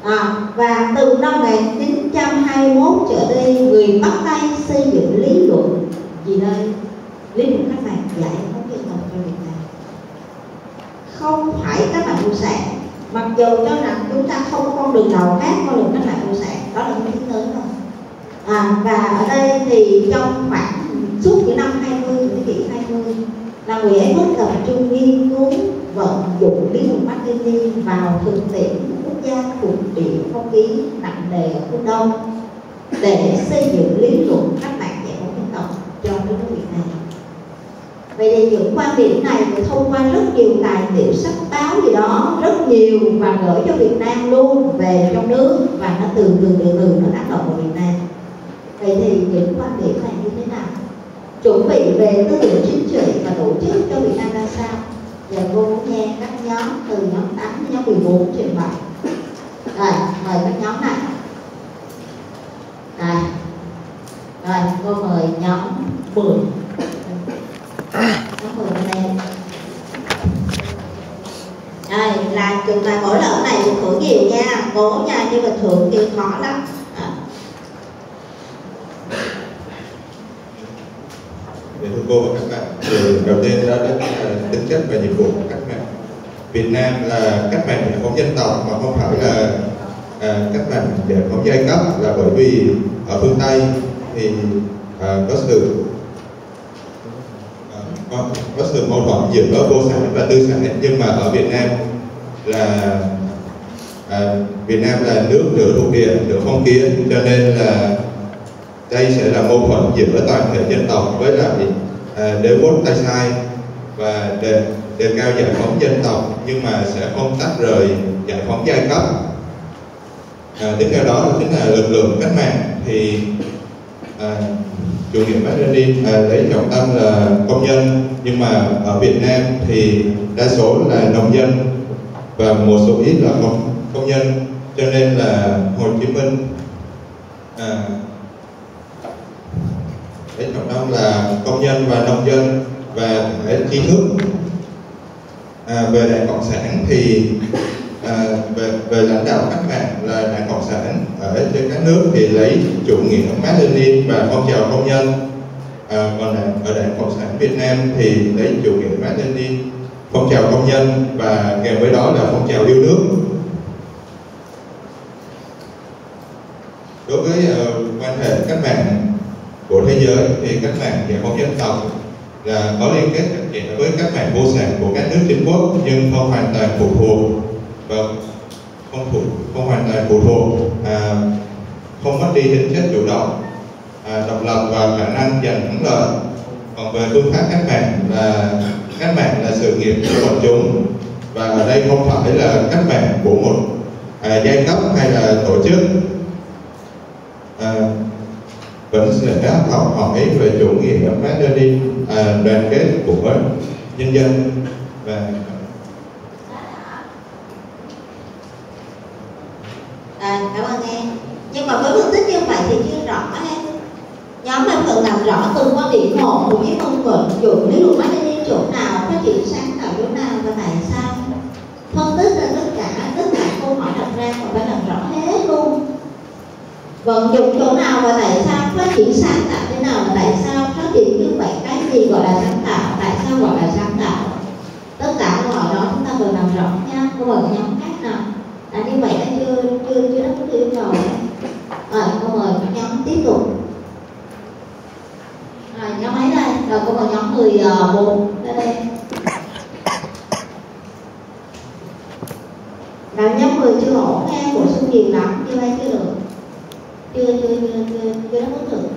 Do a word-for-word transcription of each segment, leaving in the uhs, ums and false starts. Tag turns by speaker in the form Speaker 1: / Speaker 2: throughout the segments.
Speaker 1: À, và từ năm một nghìn chín trăm hai mươi mốt trở đi, người bắt tay xây dựng lý luận gì đây? Lý luận cách mạng giải phóng dân tộc cho Việt Nam. Không phải cách mạng cộng sản, mặc dù cho rằng chúng ta không có con đường nào khác con đường cách mạng cộng sản, đó là những tiếng lớn thôi. À, và ở đây thì trong khoảng suốt những năm hai mươi, thế kỷ hai mươi là người ấy mới tập trung nghiên cứu vận dụng lý luận Mác Lênin vào thực tiễn quốc gia thuộc địa phong kiến nặng nề ở phương Đông để xây dựng lý luận cách mạng giải phóng dân tộc cho đất nước Việt Nam. Vậy thì những quan điểm này được thông qua rất nhiều tài liệu sách báo gì đó rất nhiều và gửi cho Việt Nam luôn về trong nước, và nó từ từ từ từ nó tác động vào Việt Nam. Vậy thì những quan điểm này như thế nào? Chuẩn bị về tư tưởng chính trị và tổ chức cho Việt Nam ra sao? Giờ cô muốn nghe các nhóm từ nhóm tám đến nhóm mười bốn trình bày. Rồi, mời các nhóm này. Rồi, rồi cô mời nhóm mười. Nhóm mười bên đây. Rồi, là chúng ta mỗi lần này thưởng nhiều nha, cố nha, nhưng mà thưởng kia khó lắm.
Speaker 2: Thưa cô và các bạn, thì đầu tiên đó là tính chất và nhiệm vụ của cách mạng Việt Nam là cách mạng giải phóng dân tộc, mà không phải là à, cách mạng giải phóng giai cấp, là bởi vì ở phương Tây thì à, có sự à, có, có sự mâu thuẫn giữa vô sản và tư sản, nhưng mà ở Việt Nam là à, Việt Nam là nước nửa thuộc địa nửa phong kiến, cho nên là đây sẽ là mâu thuẫn giữa toàn thể dân tộc với lại à, đế quốc tay sai, và đề, đề cao giải phóng dân tộc nhưng mà sẽ không tách rời giải phóng giai cấp. À, tiếp theo đó chính là lực lượng cách mạng thì à, chủ nghĩa Mác Lênin à, lấy trọng tâm là công nhân, nhưng mà ở Việt Nam thì đa số là nông dân và một số ít là công, công nhân, cho nên là Hồ Chí Minh à, lấy trọng tâm là công nhân và nông dân và cái trí thức. À, về Đảng Cộng sản thì à, về, về lãnh đạo cách mạng là Đảng Cộng sản ở trên các nước thì lấy chủ nghĩa Mác Lênin và phong trào công nhân, à, còn đảng, ở Đảng Cộng sản Việt Nam thì lấy chủ nghĩa Mác Lênin, phong trào công nhân và kèm với đó là phong trào yêu nước. Đối với uh, quan hệ cách mạng của thế giới thì cách mạng giải phóng dân tộc là có liên kết chặt chẽ với cách mạng vô sản của các nước chính quốc, nhưng không hoàn toàn phụ thuộc và không phụ không hoàn toàn phụ thuộc à, không mất đi tính chất chủ động, à, độc lập và khả năng giành thắng lợi. Còn về phương pháp cách mạng là cách mạng là sự nghiệp của quần chúng, và ở đây không phải là cách mạng của một à, giai cấp hay là tổ chức. À, vẫn sẽ học hỏi về chủ nghĩa Mác Lênin, à, đoàn kết của nhân dân. Và
Speaker 1: à, cảm ơn em. Nhưng mà với phân tích như vậy thì chưa rõ em. Nhóm này cần làm rõ từng quan điểm một, cũng như phân vận dụng lý luận Mác Lênin chỗ nào, phát triển sáng tạo chỗ nào và tại sao. Phân tích ra tất cả tất cả câu hỏi đặt ra và phải làm rõ hết luôn. Vận dụng chỗ nào và tại sao, phát triển sáng tạo thế nào và tại sao, phát triển như vậy cái gì gọi là sáng tạo, tại sao gọi là sáng tạo. Tất cả câu hỏi đó chúng ta cần làm rõ nha. Câu hỏi nhóm khác nào. À, như vậy đã chưa chưa chưa đáp ứng được yêu cầu đấy. Rồi, câu mời các nhóm tiếp tục. Rồi, nhóm mấy đây? Rồi, câu mời nhóm mười bốn đây đây. Là nhóm mười chưa ổn nghe, bổ sung nhiều lắm, như vậy chưa được. Chưa chưa chưa chưa chưa đáp ứng được.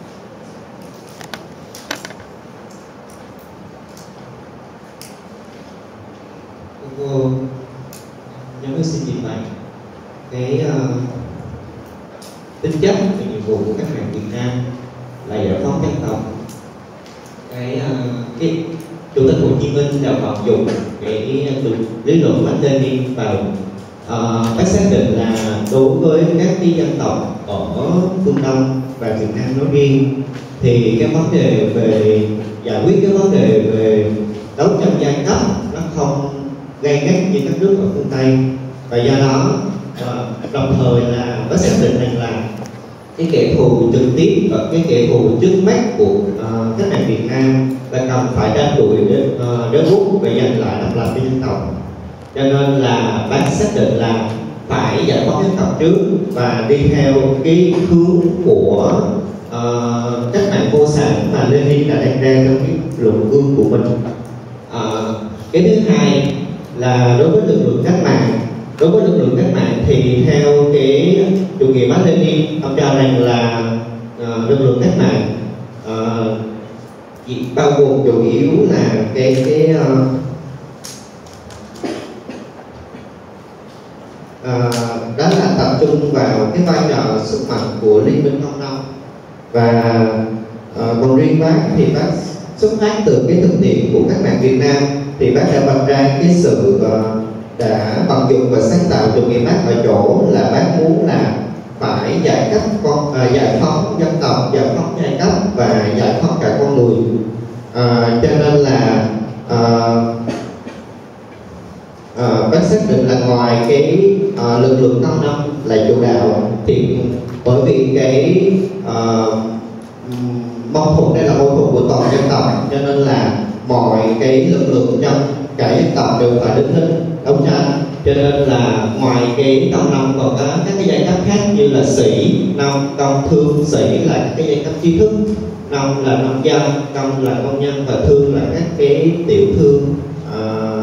Speaker 3: Cô nhóm xin trình bày cái uh, tính chất và nhiệm vụ của cách mạng Việt Nam là giải phóng dân tộc. Cái, uh, cái Chủ tịch Hồ Chí Minh đã vận dụng cái uh, lý luận Mác Lênin vào uh, bác xác định là đối với các cái dân tộc ở phương Đông và Việt Nam nói riêng thì cái vấn đề về giải quyết cái vấn đề về đấu tranh giai cấp nó không gay gắt như các nước ở phương Tây, và do đó và đồng thời là bác xác định rằng là cái kẻ thù trực tiếp và cái kẻ thù trước mắt của uh, cách mạng Việt Nam là cần phải đánh đuổi đến uh, đến rút và giành lại độc lập cho dân tộc. Cho nên là bác xác định là phải giải phóng dân tộc trước và đi theo cái hướng của uh, cách mạng vô sản mà Lenin đã đặt ra trong cái luận cương của mình. Uh, cái thứ hai là đối với lực lượng cách mạng, đối với lực lượng cách mạng thì theo cái chủ nghĩa Mác Lênin, ông cho rằng là uh, lực lượng cách mạng uh, bao gồm chủ yếu là cái cái uh, uh, đó là tập trung vào cái vai trò sức mạnh của Liên minh Công nông. Và uh, còn riêng bác thì bác xuất phát từ cái thực tiễn của cách mạng Việt Nam, thì bác đã vạch ra cái sự uh, đã vận dụng và sáng tạo chủ nghĩa Mác ở chỗ là bác muốn là phải giải cấp con à, giải phóng dân tộc, giải phóng giai cấp và giải phóng cả con người. À, cho nên là à, à, bác xác định là ngoài cái à, lực lượng công nông là chủ đạo, thì bởi vì cái à, mâu thuẫn đây là mâu thuẫn của toàn dân tộc, cho nên là mọi cái lực lượng trong cả dân tộc đều phải đứng lên đấu tranh. Cho nên là ngoài cái công nông còn có các cái giai cấp khác như là sĩ, nông, công, thương. Sĩ là các cái giai cấp trí thức, nông là nông dân, công là công nhân và thương là các cái tiểu thương. À,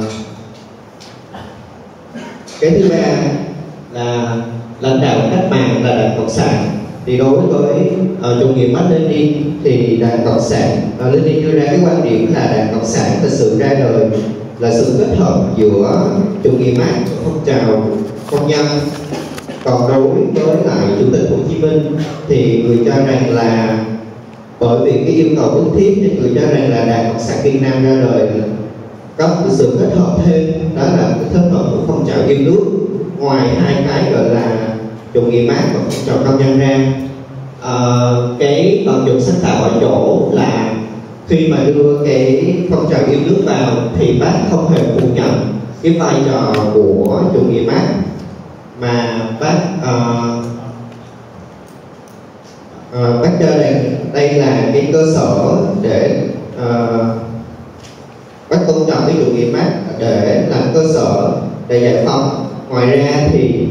Speaker 3: cái thứ ba là lãnh đạo cách mạng là Đảng Cộng sản. Thì đối với uh, chủ nghĩa Mác Lênin thì Đảng Cộng sản, uh, Lenin đưa ra cái quan điểm là Đảng Cộng sản là sự ra đời, là sự kết hợp giữa chủ nghĩa Mác và phong trào công nhân. Còn đối với lại Chủ tịch Hồ Chí Minh thì người cho rằng là bởi vì cái yêu cầu bức thiết thì người cho rằng là Đảng Cộng sản Việt Nam ra đời có một sự kết hợp thêm, đó là cái kết hợp của phong trào yêu nước, ngoài hai cái gọi là chủ nghĩa Mác và phong trào công nhân ra. À, cái vận dụng sáng tạo ở chỗ là khi mà đưa cái phong trào yêu nước vào thì bác không hề phủ nhận cái vai trò của chủ nghĩa Mác, mà bác uh, uh, bác cho rằng đây là cái cơ sở để uh, bác tôn trọng cái chủ nghĩa Mác để làm cơ sở để giải phóng. Ngoài ra thì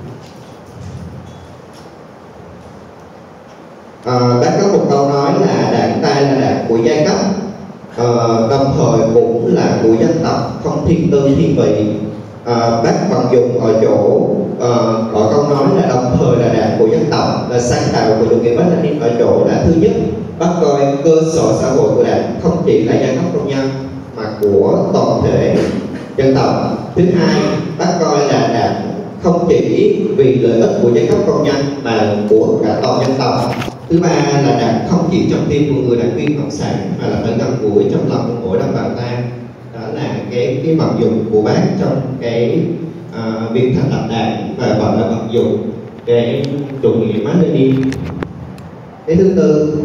Speaker 3: À, bác có một câu nói là đảng ta là đảng của giai cấp, à, đồng thời cũng là của dân tộc, không thiên tư thiên vị. À, bác vận dụng ở chỗ à, ở câu nói là đồng thời là đảng của dân tộc, là sáng tạo của chủ nghĩa Mác Lênin ở chỗ là thứ nhất, bác coi cơ sở xã hội của đảng không chỉ là giai cấp công nhân mà của toàn thể dân tộc. Thứ hai, bác coi là đảng không chỉ vì lợi ích của giai cấp công nhân mà của cả toàn dân tộc. Thứ ba là đảng không chỉ trong tim của người đảng viên cộng sản mà là phải gần gũi trong lòng của mỗi đồng bào ta. Đó là cái cái vận dụng của bác trong cái uh, việc thành lập đảng, và gọi là vận dụng cái chủ nghĩa Mác Lênin. Cái thứ tư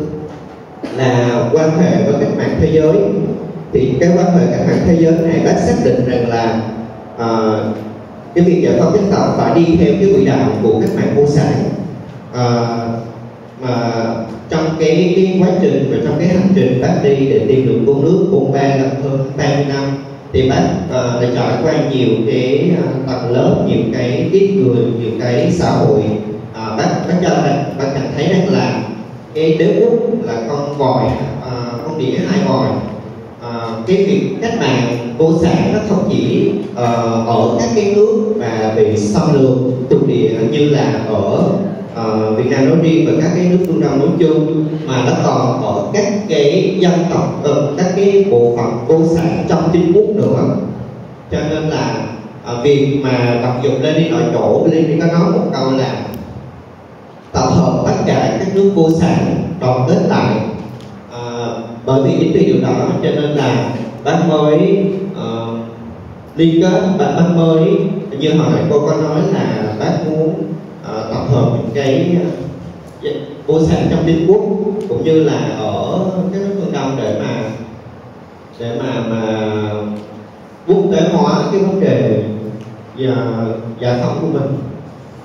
Speaker 3: là quan hệ với cách mạng thế giới. Thì cái quan hệ cách mạng thế giới này bác xác định rằng là uh, cái việc giải phóng dân tộc phải đi theo cái quỹ đạo của cách mạng vô sản. Uh, mà trong cái cái quá trình và trong cái hành trình bác đi để tìm được con nước bốn ba gần hơn ba mươi năm, thì bác uh, đã trải qua nhiều cái uh, tầng lớp, nhiều cái ít người, nhiều cái xã hội. Uh, bác bác cho rằng bác cảm thấy rằng là cái đế quốc là con vòi, uh, con đĩa hai vòi. Uh, cái việc cách mạng vô sản nó không chỉ uh, ở các cái nước mà bị xâm lược thuộc địa như là ở Uh, Việt Nam nói riêng và các cái nước phương Đông nói chung, mà nó còn ở các cái dân tộc, uh, các cái bộ phận vô sản trong chính quốc nữa. Cho nên là uh, việc mà vận dụng Lenin ở chỗ, Lenin có nói một câu là tập hợp tất cả các nước vô sản đoàn kết lại. Uh, bởi vì chính vì điều đó cho nên là bác mới uh, liên kết, bác, bác mới như hồi nãy cô có nói là bác muốn Uh, tập hợp những cái uh, vô sản trong chính quốc cũng như là ở các nước phương Đông để mà để mà mà quốc tế hóa cái vấn đề và giải phóng của mình.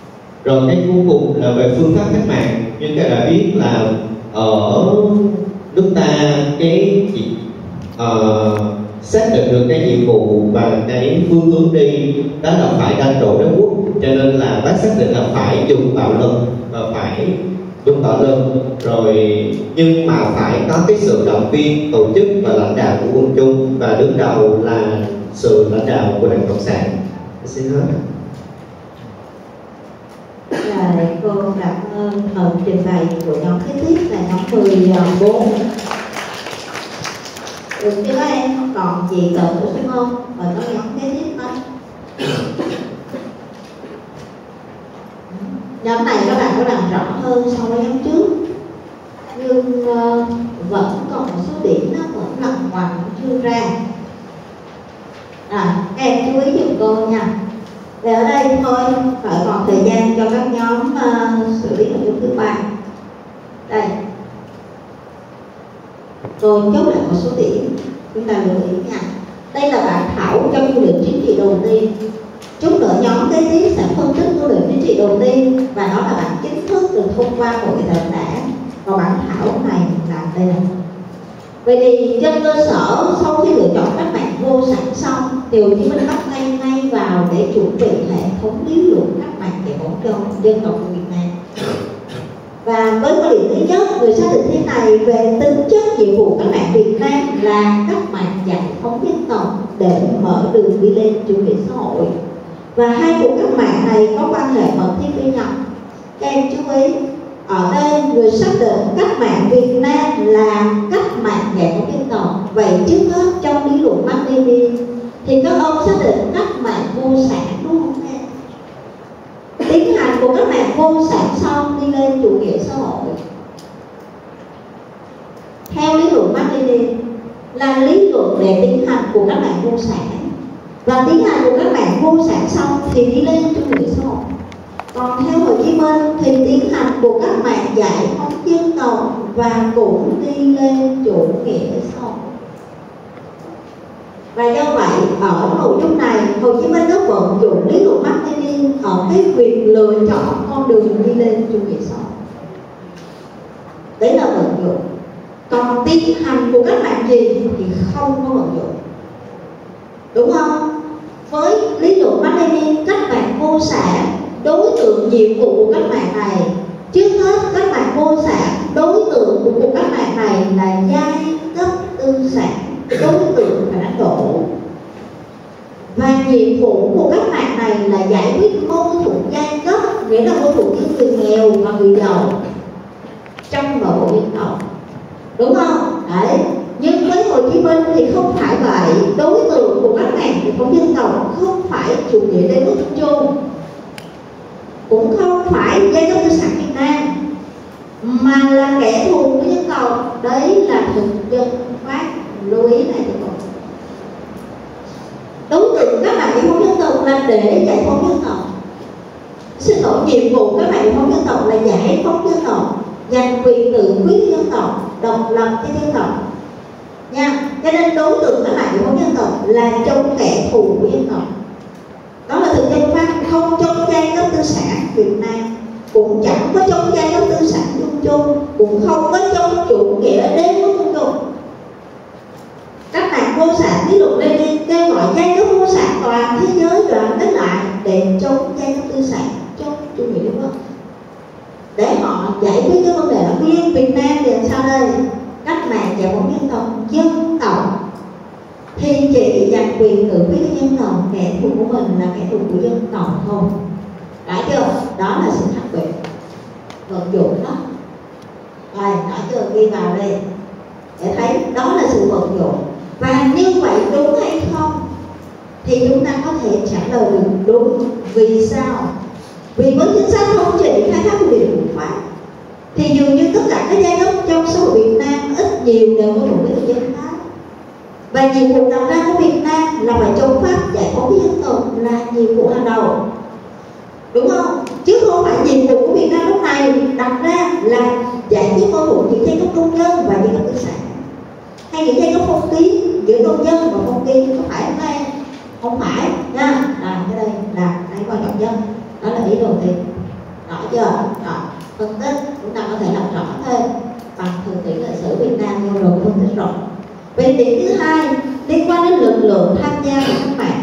Speaker 3: Rồi cái cuối cùng là về phương pháp cách mạng. Như các đã biết là ở nước ta cái uh, xác định được cái nhiệm vụ và cái phương hướng đi đó là phải đánh đổ đế quốc, cho nên là bác xác định là phải dùng bạo lực và phải dùng bạo lực rồi, nhưng mà phải có cái sự động viên tổ chức và lãnh đạo của quân chúng, và đứng đầu là sự lãnh đạo của Đảng Cộng sản. Xin hết.
Speaker 1: Rồi cô cảm ơn phần trình bày của nhóm kế tiếp là nhóm mười bốn. Được chưa em? Không còn gì cần bổ sung không? Và có nhóm kế tiếp thôi. Nhóm này các bạn có làm rõ hơn so với nhóm trước, nhưng uh, vẫn còn một số điểm nó vẫn lằng ngoằng chưa ra. Rồi, các em chú ý giùm cô nha. Để ở đây thôi, phải còn thời gian cho các nhóm uh, xử lý nội dung thứ ba. Đây, tôi chốt lại một số điểm chúng ta lưu ý nha. Đây là bản thảo trong tư lệnh chính trị đầu tiên. Chút nữa nhóm kế tiếp sẽ phân tích tư lệnh chính trị đầu tiên, và nó là bản chính thức được thông qua hội đồng đảng. Và bản thảo này là đây này. Vậy thì trên cơ sở sau khi lựa chọn các mạng vô sản xong, thì Hồ Chí Minh bắt tay ngay vào để chuẩn bị hệ thống lý luận các mạng giải phóng cho dân tộc của Việt Nam. Và với quan điểm thứ nhất, người xác định thế này về tính chất nhiệm vụ các mạng Việt Nam là các mạng giải phóng dân tộc để mở đường đi lên chủ nghĩa xã hội. Và hai cuộc cách mạng này có quan hệ mật thiết với nhau. Các em chú ý, ở đây người xác định cách mạng Việt Nam là cách mạng giải phóng dân tộc. Vậy trước hết trong lý luận Mác Lênin thì các ông xác định cách mạng vô sản, đúng không em? Tiến hành của các mạng vô sản xong đi lên chủ nghĩa xã hội. Theo lý luận Mác Lênin là lý luận để tiến hành của các mạng vô sản, và tiến hành của các mạng vô sản xong thì đi lên chủ nghĩa xã hội. Còn theo Hồ Chí Minh thì tiến hành của các mạng giải phóng dân tộc và cũng đi lên chủ nghĩa xã hội. Và do vậy ở nội dung này Hồ Chí Minh đã vận dụng lý luận Mác Lênin ở cái việc lựa chọn con đường đi lên chủ nghĩa xã hội. Đấy là vận dụng. Còn tiến hành của các mạng gì thì không có vận dụng, đúng không? Với lý luận Mác Lênin, các mạng vô sản, đối tượng nhiệm vụ của các mạng này, trước hết các mạng vô sản, đối tượng của các mạng này là giai cấp tư sản, đối tượng phải đánh đổ. Và nhiệm vụ của các mạng này là giải quyết mâu thuẫn giai cấp, nghĩa là mâu thuẫn giữa người nghèo và người giàu trong nội bộ dân tộc, đúng không? Đấy. Nhưng với Hồ Chí Minh thì không phải vậy. Đối tượng của các mạng giải phóng dân tộc không phải chủ nghĩa đế quốc chung, cũng không phải giai cấp tư sản Việt Nam, mà là kẻ thù của dân tộc. Đấy là thực dân Pháp. Lưu ý này được không? Đối tượng các mạng giải phóng dân tộc là để giải phóng dân tộc. Xin lỗi, nhiệm vụ các mạng giải phóng dân tộc là giải phóng dân tộc, giành quyền tự quyết dân tộc, độc lập cho dân tộc nha. Cho nên đối tượng các mạng giải phóng dân tộc là chống kẻ thù của dân tộc. Đó là thực dân Pháp, không chống giai cấp tư sản Việt Nam, cũng chẳng có chống giai cấp tư sản Trung Trung, cũng không có chống chủ nghĩa đế quốc Trung Trung. Các mạng vô sản lý luận Lenin kêu gọi giai cấp vô sản toàn thế giới đoàn kết lại để chống giai cấp tư sản, chống chủ nghĩa đế quốc, để họ giải quyết cái vấn đề là riêng Việt Nam thì làm sao đây? Cách mạng giải phóng dân tộc, dân tộc thì chỉ giành quyền tự quyết của dân tộc, kẻ thù của mình là kẻ thù của dân tộc thôi. Đã chưa? Đó là sự khác biệt vận dụng đó. Rồi, đã chưa? Ghi vào đây để thấy đó là sự vận dụng. Và như vậy đúng hay không thì chúng ta có thể trả lời được đúng. Vì sao? Vì với chính sách thống trị khai thác quyền lực của Pháp thì dường như tất cả các giai cấp trong xã hội Việt Nam ít nhiều đều có một cái thực dân Pháp. Và nhiệm vụ đặt ra của Việt Nam là phải chống Pháp, giải phóng dân tộc là nhiệm vụ hàng đầu, đúng không? Chứ không phải nhiệm vụ của Việt Nam lúc này đặt ra là giải quyết mâu thuẫn giữa giai cấp công nhân và giai cấp tư sản, hay những giai cấp phong kiến, giữa công dân và phong kiến, có phải không đây? Không phải nha. À, cái đây là cái quan trọng nhất, đó là ý đầu tiên. chưa? Đó, phân tích chúng ta có thể làm rõ thêm bằng thực tiễn lịch sử Việt Nam vừa rồi phân tích rồi. Về điểm thứ hai liên quan đến lực lượng tham gia của cách mạng.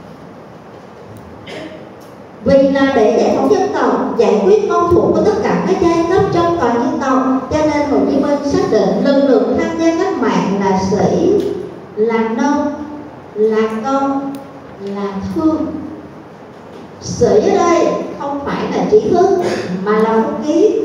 Speaker 1: Vì là để giải phóng dân tộc, giải quyết mâu thuẫn của tất cả các giai cấp trong toàn dân tộc, cho nên Hồ Chí Minh xác định lực lượng tham gia cách mạng là sĩ, là nông, là công, là thương. Sĩ ở đây không phải là trí thức mà là phong kiến.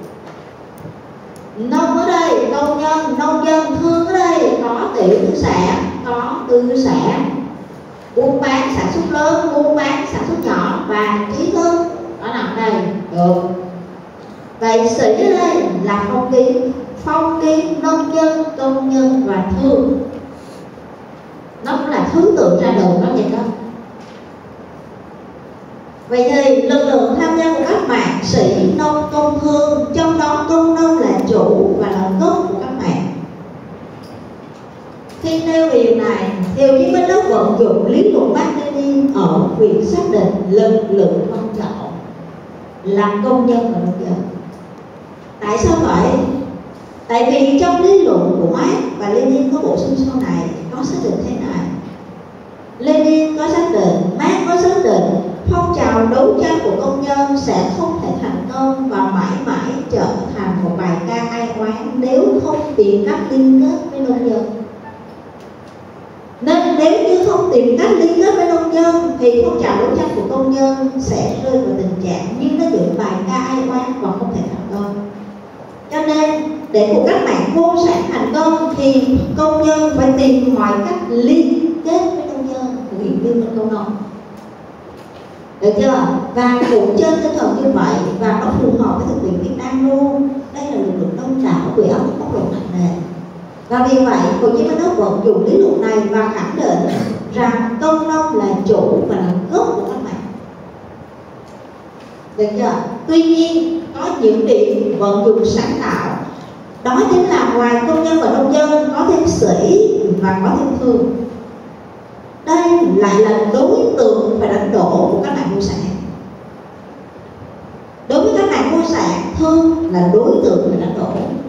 Speaker 1: Nông ở đây công nhân, nông dân, thương ở đây có tiểu thương sản, có tư sản, buôn bán sản xuất lớn, buôn bán sản xuất nhỏ và trí thức nó nằm đây được. Vậy sĩ ở đây là phong kiến, phong kiến, nông dân, công nhân và thương. Nó cũng là thứ tự ra đời nó vậy đó. Vậy thì lực lượng tham gia của cách mạng sĩ, nông, công, thương, trong đó công nông là chủ và là gốc của cách mạng. Khi nêu điều này thì Hồ Chí Minh đã vận dụng lý luận Mác Lênin ở việc xác định lực lượng quan trọng là công nhân và nông dân. Tại sao vậy? Tại vì trong lý luận của Mác và Lênin có bổ sung sau này có xác định thế này. Lênin có xác định, Mác có xác định phong trào đấu tranh của công nhân sẽ không thể thành công và mãi mãi trở thành một bài ca ai oán nếu không tìm cách liên kết với nông dân. Nên nếu như không tìm cách liên kết với nông dân thì phong trào đấu tranh của công nhân sẽ rơi vào tình trạng như nó dựng bài ca ai oán và không thể thành công. Cho nên để cuộc cách mạng vô sản thành công thì công nhân phải tìm mọi cách liên kết với nông dân, thực hiện liên minh công nông. Được chưa? Và cũng trên tinh thần như vậy và nó phù hợp với thực tiễn Việt Nam luôn. Đây là lực lượng đông đảo vì ấm bóc lột nặng nề. Và vì vậy Hồ Chí Minh đã vận dụng lý luận này và khẳng định rằng công nông là chủ và là gốc của cách mạng. Được chưa? Tuy nhiên có những điểm vận dụng sáng tạo. Đó chính là ngoài công nhân và nông dân có thêm sĩ và có thêm thương. Đây lại là đối tượng phải đánh đổ của các mạng vô sản. Đối với các mạng vô sản, thương là đối tượng phải đánh đổ.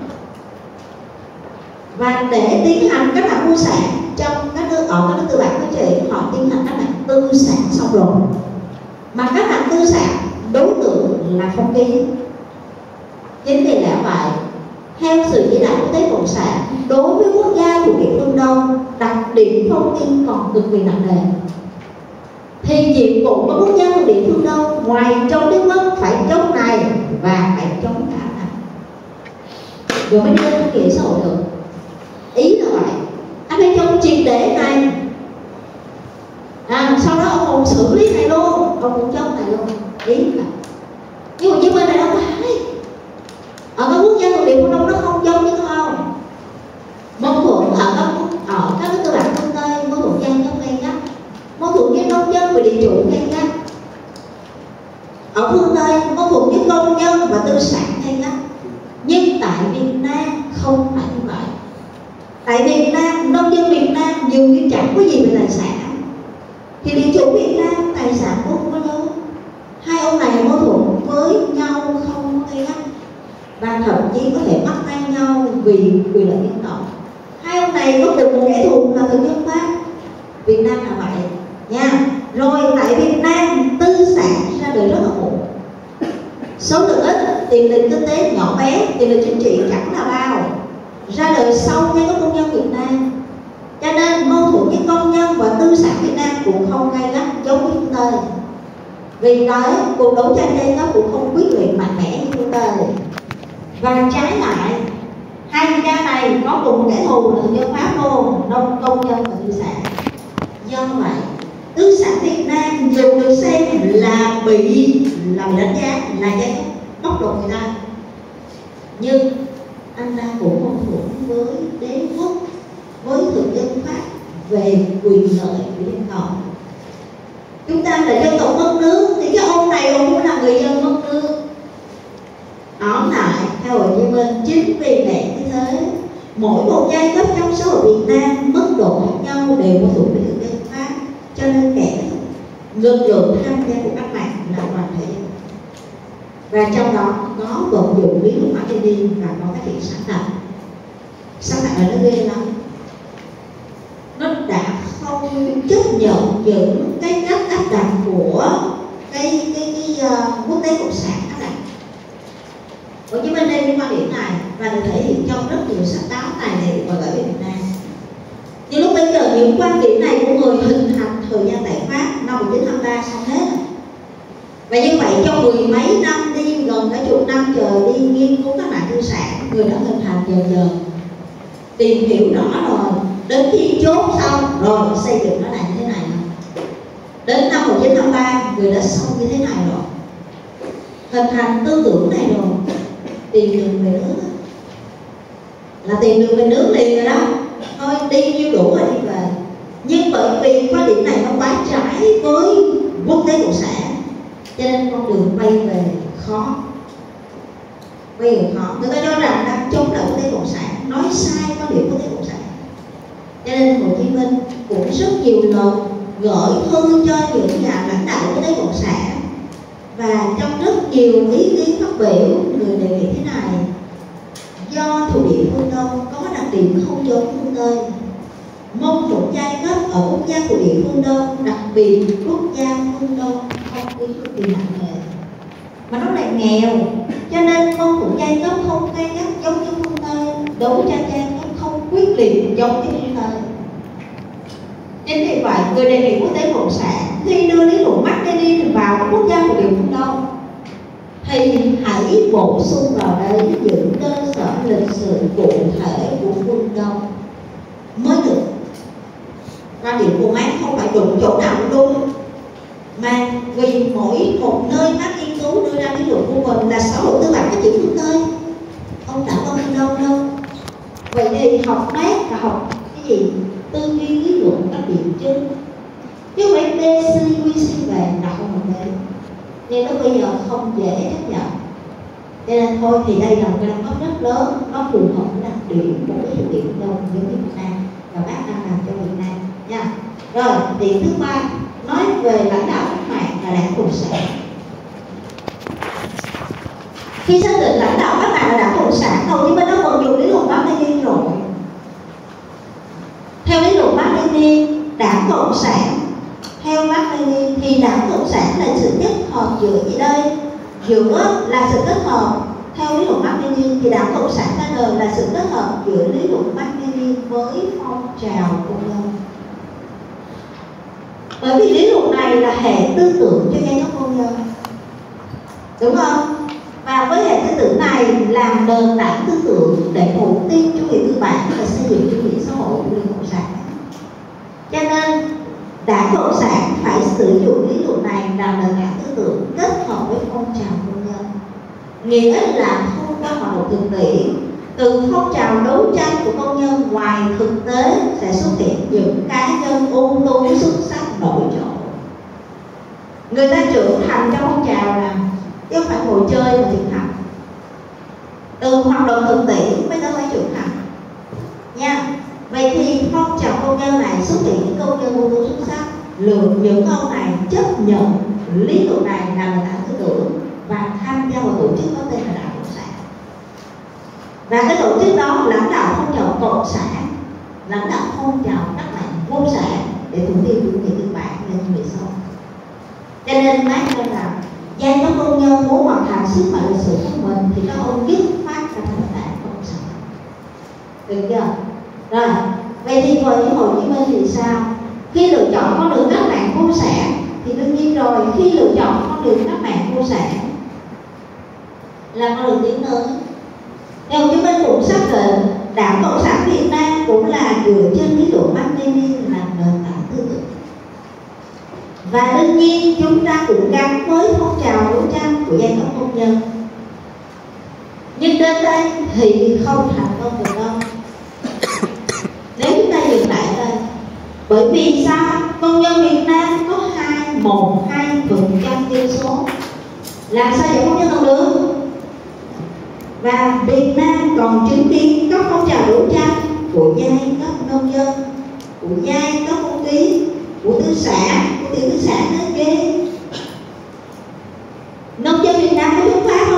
Speaker 1: Và để tiến hành các mạng vô sản trong các nước ở các nước tư bản phát triển, họ tiến hành các mạng tư sản xong rồi. Mà các mạng tư sản đối tượng là phong kiến. Chính vì lẽ vậy, theo sự chỉ đạo của Tế Cộng sản, đối với quốc gia thuộc địa phương Đông, đặc điểm phong kiến còn cực kỳ nặng nề. Thì nhiệm vụ của quốc gia thuộc địa phương Đông ngoài chống đến mất phải chống này và phải chống cả này, rồi mới đưa ra nghĩa xã hội được. Ý là vậy, anh phải chống triệt để này, à, sau đó ông còn xử lý này luôn, ông cũng chống này luôn. Ý là nhưng mà Hồ Chí Minh này đâu phải. Ở các quốc gia thuộc địa phương Đông nó không giống như không. Mâu thuẫn ở các ở các nước tư bản phương Tây, mâu thuẫn gian rất gay gắt, mâu thuẫn với nông dân và địa chủ gay gắt. Ở phương Tây mâu thuẫn với công nhân và tư sản gay gắt. Nhưng tại Việt Nam không phải như vậy. Tại Việt Nam, nông dân Việt Nam dường như chẳng có gì về tài sản, thì địa chủ Việt Nam tài sản cũng không có lớn. Hai ông này mâu thuẫn với nhau không có gay gắt, và thậm chí có thể bắt tay nhau vì quyền lợi dân tộc. Hai ông này có cùng một kẻ thù là thực dân Pháp. Việt Nam là vậy nha. Rồi tại Việt Nam tư sản ra đời rất là muộn, số lượng ít, tiềm lực kinh tế nhỏ bé, tiềm lực chính trị chẳng là bao, ra đời sau ngay các công nhân Việt Nam. Cho nên mâu thuẫn với công nhân và tư sản Việt Nam cũng không gay gắt giống như phương Tây. Vì đó cuộc đấu tranh đây nó cũng không quyết liệt mạnh mẽ như phương Tây. Và trái lại, hai quốc gia này có cùng một kẻ thù là thực dân Pháp luôn, nông công nhân và tư sản. Do vậy, tư sản Việt Nam dù được xem là bị là bị đánh giá là giai cấp bóc lột người ta, nhưng anh ta cũng mâu thuẫn với đế quốc, với thực dân Pháp về quyền lợi của dân tộc. Chúng ta là dân tộc mất nước thì cái ông này cũng là người dân mất nước. Tóm lại, theo Hồ Chí Minh, chính vì lẽ như thế, mỗi một giai cấp trong xã hội Việt Nam mức độ khác nhau đều có thuộc về thực dân Pháp, cho nên kẻ lực lượng tham gia của các mạng là toàn thể. và trong đó có vận dụng lý luận Mark-Lenin và có phát triển sáng tạo. Sáng tạo là nó ghê lắm, nó đã không chấp nhận những cái cách áp đặt của cái cái cái uh, quốc tế cộng sản áp đặt. Hồ Chí Minh đem cái quan điểm này và được thể hiện trong rất nhiều sách báo, tài liệu và gửi về Việt Nam. Nhưng lúc bây giờ những quan điểm này của người hình thành thời gian tại Pháp năm một nghìn chín trăm hai mươi ba xong hết. Và như vậy trong mười mấy năm đi, gần cả chục năm trời đi nghiên cứu các mạng tư sản, người đã hình thành dần dần, tìm hiểu rõ rồi, đến khi chốt xong rồi xây dựng nó lại như thế này. Đến năm một nghìn chín trăm hai mươi ba người đã xong như thế này rồi, hình thành tư tưởng này rồi, tìm đường về nước là tìm đường về nước liền rồi đó, thôi đi nhiêu đủ rồi đi về. Nhưng bởi vì quan điểm này nó quá trái với quốc tế cộng sản, cho nên con đường quay về khó, quay về khó. Người ta cho rằng đang chống lại quốc tế cộng sản, nói sai quan điểm quốc tế cộng sản. Cho nên Hồ Chí Minh cũng rất nhiều lần gửi thư cho những nhà lãnh đạo quốc tế cộng sản, và trong rất nhiều ý kiến phát biểu, người đề nghị thế này: do thuộc địa phương Đông có đặc điểm không giống phương Tây, mâu thuẫn giai cấp ở quốc gia thuộc địa phương Đông, đặc biệt quốc gia phương Đông không khí cực kỳ nặng nề, mà nó lại nghèo, cho nên mâu thuẫn giai cấp không gay gắt giống như phương Tây, đấu tranh giai cấp không quyết liệt giống như phương Tây. Chính vì vậy, người đề nghị quốc tế cộng sản khi đưa lý luận Mark-Lenin vào các quốc gia thuộc địa phương Đông thì hãy bổ sung vào đấy những cơ sở lịch sử cụ thể của phương Đông mới được. Quan điểm của Mark không phải đụng chỗ nào cũng đúng, mà vì mỗi một nơi Mark nghiên cứu đưa ra lý luận của mình là xã hội tư bản phát triển phương Tây, ông đã có phương Đông đâu. Vậy thì học Mark là học cái gì? Tư duy lý luận các điểm chứng, chứ không phải bê xê quy xê về là không hợp lý. Nên nó bây giờ không dễ chấp nhận. Cho nên thôi thì đây là một cái đóng góp rất lớn, nó phù hợp với đặc điểm của cái thực tiễn Đông giống như Việt Nam, và bác đang làm cho Việt Nam nha. Rồi, điểm thứ ba nói về lãnh đạo cách mạng là Đảng Cộng sản. Khi xác định lãnh đạo cách mạng là Đảng Cộng sản, Hồ Chí Minh đã vận dụng lý luận Mark-Lenin rồi. Theo lý luận Mark-Lenin, Đảng Cộng sản theo Mark-Lenin thì Đảng Cộng sản là sự kết hợp giữa gì đây? Giữa là sự kết hợp theo lý luận Mark-Lenin thì Đảng Cộng sản ra đời là sự kết hợp giữa lý luận Mark-Lenin với phong trào công nhân. Bởi vì lý luận này là hệ tư tưởng cho giai cấp công nhân, đúng không? Và với hệ tư tưởng này làm nền tảng tư tưởng để ổn định chủ nghĩa tư bản và xây dựng chủ nghĩa xã hội của Đảng Cộng sản. Cho nên Đảng Cộng sản phải sử dụng lý luận này làm nền tảng tư tưởng kết hợp với phong trào công nhân, nghĩa là thông qua hoạt động thực tiễn từ phong trào đấu tranh của công nhân, ngoài thực tế sẽ xuất hiện những cá nhân ưu tú xuất sắc nổi trội. Người ta trưởng thành trong phong trào là chứ không phải ngồi chơi mà trưởng thành. Từ hoạt động thực tiễn mới tới phải trưởng thành nha. Vậy thì phong trào công nhân này xuất hiện những công nhân ưu tú xuất sắc, lượng những ông này chấp nhận lý luận này làm nền tảng tư tưởng và tham gia vào tổ chức có tên là Đảng Cộng sản. Và cái tổ chức đó lãnh đạo phong trào cộng sản, lãnh đạo phong trào cách mạng vô sản để thực thi chủ nghĩa tư bản lên người sau. Cho nên nói cho rằng giai cấp công nhân muốn hoàn thành sức mạnh lịch sử của mình thì các ông dứt phát ra thành Đảng Cộng sản. Được chưa? Rồi, vậy thì với Hồ Chí Minh thì sao? Khi lựa chọn con đường cách mạng vô sản thì đương nhiên rồi, khi lựa chọn con đường cách mạng vô sản là con đường tiến tới. Thì Hồ Chí Minh cũng xác định Đảng Cộng sản Việt Nam cũng là dựa trên lý luận Mark-Lenin làm nền tảng tư tưởng. Và đương nhiên chúng ta cũng gắn với phong trào đấu tranh của giai cấp công nhân. Nhưng đến đây thì không thành công được đâu. Nếu chúng ta dừng lại đây, bởi vì sao? Công nhân Việt Nam có hai một hai phần trăm dân số, làm sao giải phóng nhân dân được? Và Việt Nam còn chứng kiến các phong trào đấu tranh của giai cấp nông dân, của giai cấp công ký, của tư sản, của tiểu tư sản đến ghê. Nông dân Việt Nam có chống phá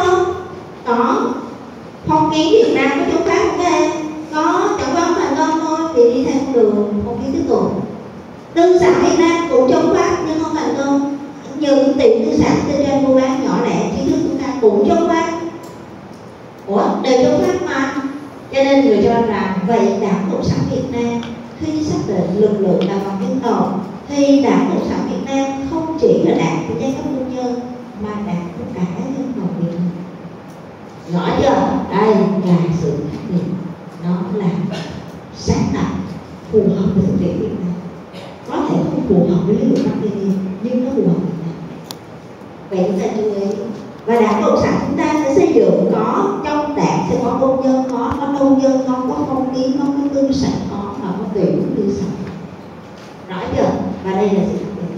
Speaker 1: Tư sản Việt Nam cũng chống Pháp nhưng không thành công. Những tiểu tư sản kinh doanh mua bán nhỏ lẻ trí thức chúng ta cũng chống Pháp. Ủa, đều chống Pháp mà. Cho nên người cho rằng vậy Đảng Cộng sản Việt Nam khi xác định lực lượng là bằng dân tộc thì Đảng Cộng sản Việt Nam không chỉ là đảng của giai cấp công nhân mà đảng của cả dân tộc Việt Nam. Rõ chưa? Đây là sự khác biệt, nó là sáng tạo, phù hợp với thực tiễn Việt Nam. Có thể không phù hợp với lý luận Mác Lênin nhưng nó phù hợp Việt Nam. Vậy chúng ta chú ý. Và Đảng Cộng sản chúng ta sẽ xây dựng có trong đảng sẽ có công nhân, có có nông dân, có có phong kiến, có cái tư sản, có và có tiểu tư sản. Rõ chưa? Và đây là sự khác biệt.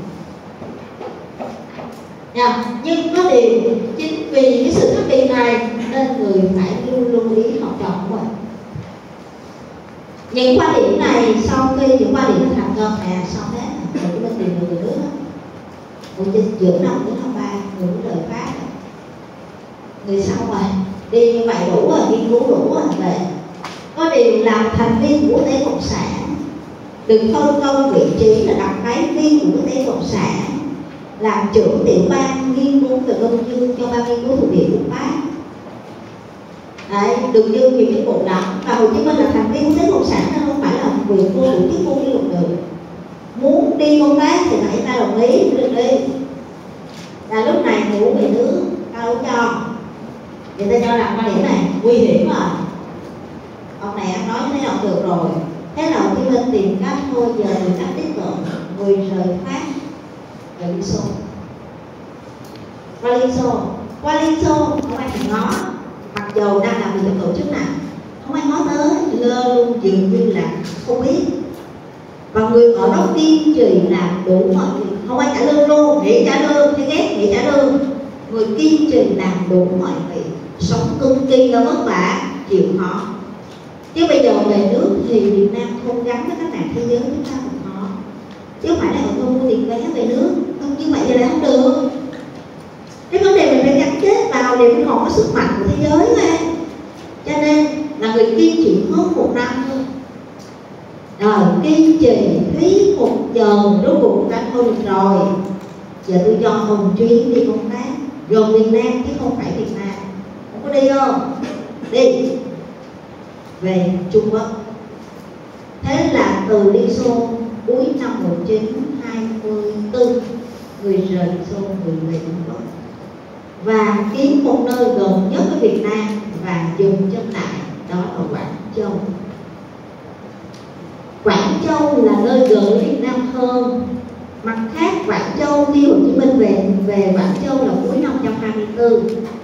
Speaker 1: Nha. Nhưng có điều chính vì cái sự khác biệt này nên người phải luôn luôn ý học trò của mình. Những quan điểm này sau khi những quan điểm thành công nè, sau hết rồi chúng ta tìm được người nước của giữa năm đến năm ba người của đời Pháp, người sau rồi đi như vậy đủ rồi, nghiên cứu đủ rồi. Vậy có điều làm thành viên của tế cộng sản đừng phân công vị trí là đặc phái viên của tế cộng sản, làm trưởng tiểu ban nghiên cứu về công dương cho ban nghiên cứu thuộc địa của Pháp. Đấy, đừng như nhiều cái bộ đó. Và Hồ Chí Minh là thành viên của tế cộng sản nên không phải là quyền cô đủ chức vô lý luận được. Muốn đi công tác thì phải ta đồng ý mới được đi. Là lúc này ngủ về nước ta đâu cho. Người ta cho rằng quan điểm này nguy hiểm rồi. Ông này nói thế nào được rồi. Thế là Hồ Chí Minh tìm cách thôi giờ người ta tiếp cận người rời Pháp về Liên Xô. Qua Liên Xô, qua Liên Xô không ai thèm ngó. Mặc dù đang làm việc trong tổ chức này không ai nói tới, lơ luôn dường như là không biết. Và người ở đó kiên trì làm đủ mọi việc, không ai trả lương luôn, nghỉ trả lương, hay ghét nghỉ trả lương. Người kiên trì làm đủ mọi việc, sống cực kỳ là vất vả, chịu khó. Chứ bây giờ về nước thì Việt Nam không gắn với các bạn thế giới chúng ta cũng khó. Chứ không phải là họ không mua tiền vé về nước, không như vậy thì lại không được. Cái vấn đề mình phải gắn kết vào để mình còn có sức mạnh của thế giới mà. Cho nên là người kiên trì hơn một năm thôi. Rồi kiên trì thuyết phục chờ rốt cuộc đã thôi được rồi. Giờ tôi cho Hồng chuyến đi công tác gần Việt Nam chứ không phải Việt Nam. Không có đi không? Đi về Trung Quốc. Thế là từ Liên Xô cuối năm một nghìn chín trăm hai mươi tư người rời Liên Xô, người về Trung Quốc và kiếm một nơi gần nhất với Việt Nam và dừng chân lại, đó là Quảng Châu. Quảng Châu là nơi gần với Việt Nam hơn. Mặt khác Quảng Châu khi Hồ Chí Minh về về Quảng Châu là cuối năm một nghìn chín trăm hai mươi tư.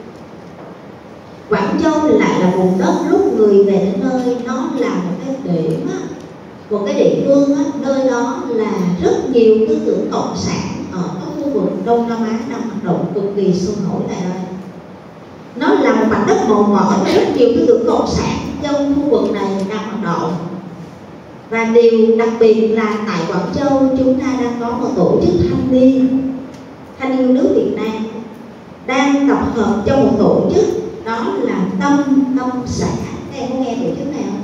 Speaker 1: Quảng Châu lại là vùng đất lúc người về đến nơi nó là một cái điểm á, một cái địa phương á, nơi đó là rất nhiều tư tưởng cộng sản ở các khu vực Đông Nam Á đang hoạt động cực kỳ sôi nổi tại đây. Nó là một mảnh đất màu mỡ và rất nhiều tư tưởng cộng sản trong khu vực này đang hoạt động. Và điều đặc biệt là tại Quảng Châu chúng ta đang có một tổ chức thanh niên, thanh niên nước Việt Nam đang tập hợp trong một tổ chức, đó là Tâm Tâm Xã. Các em có nghe tổ chức này không?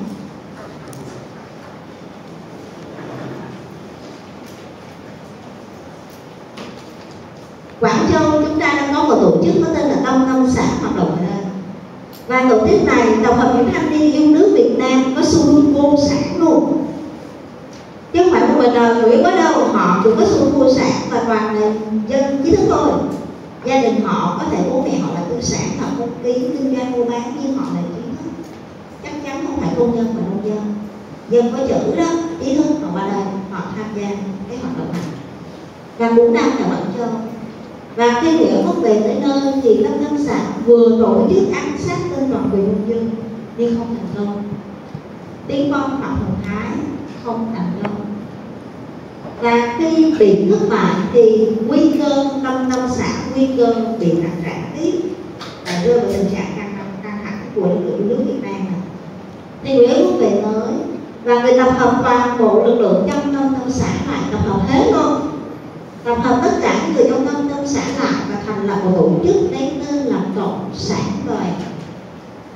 Speaker 1: Quảng Châu chúng ta đang có một tổ chức có tên là Tâm Tâm Xã hoạt động ở đây. Và tổ chức này tập hợp những thanh niên yêu nước Việt Nam có xu hướng vô sản luôn. Chứ không phải một mình đời người có đâu, họ cũng có xu hướng vô sản và toàn là dân trí thức thôi. Gia đình họ có thể bố mẹ họ là tư sản, họ công ký kinh doanh mua bán nhưng họ là trí thức. Chắc chắn không phải công nhân và nông dân. Dân có chữ đó, trí thức họ qua đây họ tham gia cái hoạt động này. Và cũng đang là Quảng Châu. Và khi Nghĩa Quốc về tới nơi thì Tâm Tâm Xã vừa tổ chức ám sát tên toàn quyền nông dân nhưng không thành công. Tiên phong Phạm Hồng Thái không thành công. Và khi bị thất bại thì nguy cơ Tâm Tâm Xã nguy cơ bị nặng trả tiếp và rơi vào tình trạng căng thẳng căng thẳng của lực lượng nước Việt Nam này. Thì Nguyễn Quốc về tới và người tập hợp toàn bộ lực lượng trong Tâm Tâm Xã lại, tập hợp hết luôn, tập hợp tất cả những người trong Tâm Tâm Xã lại và thành lập một tổ chức lấy tên là Cộng sản Đoàn.